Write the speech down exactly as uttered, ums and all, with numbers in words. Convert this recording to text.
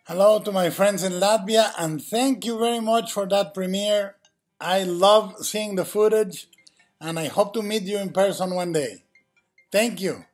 Hello to my friends in Latvia, and thank you very much for that premiere. I love seeing the footage, and I hope to meet you in person one day. Thank you.